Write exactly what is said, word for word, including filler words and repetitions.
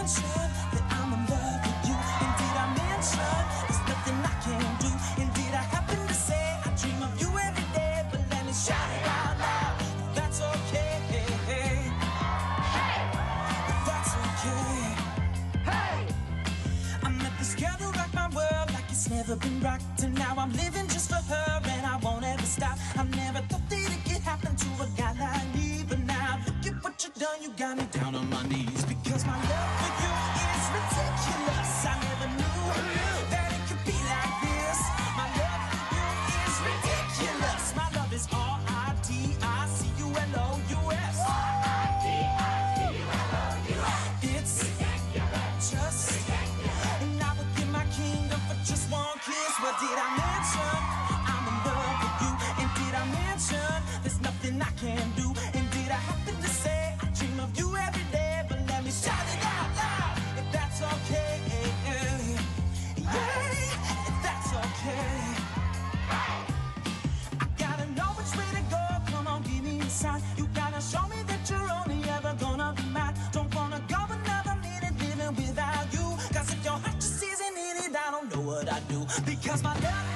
mention that I'm in love with you? And did I mention there's nothing I can do? And did I happen to say I dream of you every day? But let me shout it out loud, if that's okay. If that's okay. Hey! I met this girl who rocked my world like it's never been rocked. And now I'm living just for her and I won't ever stop. I never thought that it could happen to a guy like me. But now look at what you done, you got me down on my knees. Because my love for you is ridiculous. I never knew that it could be like this. My love for you is ridiculous. My love is R I D I C U L O U S. It's just, and I would give my kingdom for just one kiss. What did I mention? I'm in love with you. And did I mention there's nothing I can do? And did I happen to say I dream of you every day? But let me shout it out loud, if that's okay. Yeah, if that's okay. I gotta know which way to go. Come on, give me a sign. You gotta show me that you're only ever gonna be mine. Don't wanna go another minute living without you. Cause if your heart just isn't in it, I don't know what I do. Because my love